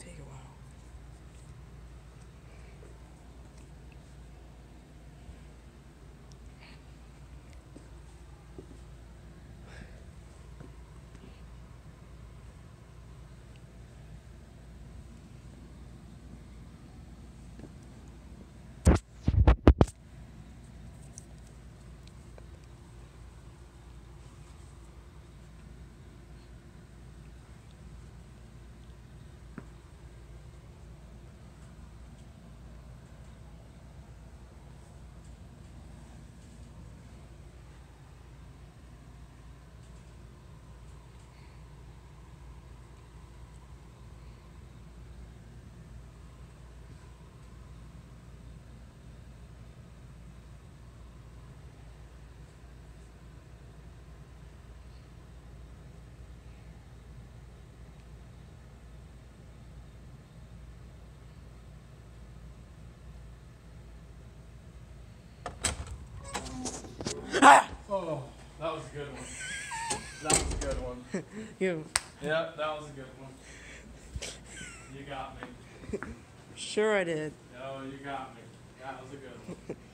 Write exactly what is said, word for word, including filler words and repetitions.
Take a while. Ah! Oh, that was a good one. That was a good one. You Yeah, that was a good one. You got me. sure I did. No, you got me. That was a good one.